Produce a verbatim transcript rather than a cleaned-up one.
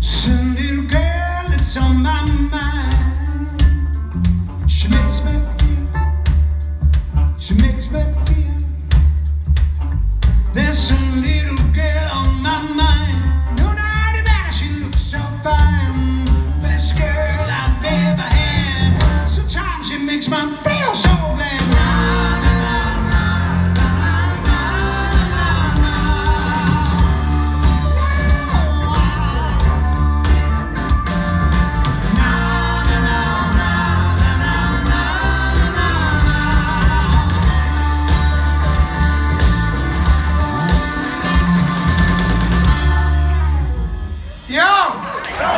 Some little girl that's on my mind. She makes me feel, she makes me feel there's some